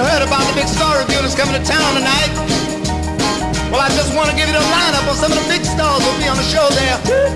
heard about the big star review that's coming to town tonight. Well, I just want to give you the lineup of some of the big stars who'll be on the show there.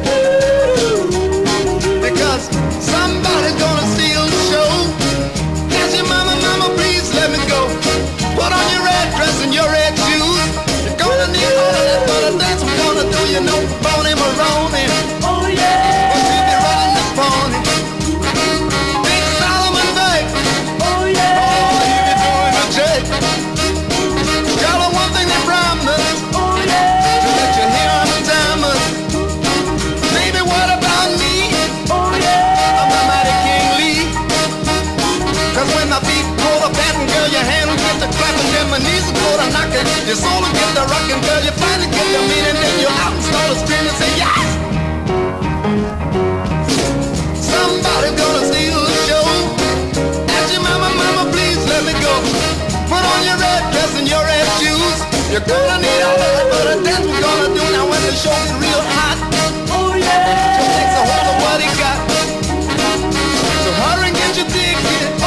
Because somebody's gonna steal the show. Ask your mama, mama, please let me go. Put on your red dress and your red shoes. You're gonna need all of that for the dance we're gonna do. You know, Bonnie Maroney. Oh yeah. Well, she'll be running the pony. Big Solomon Burke. Oh yeah. Oh, he'll be doing the check. Tell her one thing they promised. Oh yeah. To let you hear on the timers. Baby, what about me? Oh yeah. I'm the mighty King Lee. Cause when my feet go to patting, girl, your hand will get to clapping, then my knees will go to knocking, your soul will get to rocking, girl, you finally get the meaning, then you're out and start to scream and say yes. Somebody's gonna steal the show. Ask your mama, mama, please let me go. Put on your red dress and your red shoes. You're gonna need all of that for the dance we're gonna do. Now when the show's real hot, oh yeah, just takes a hold of what he got. So hurry and get your ticket.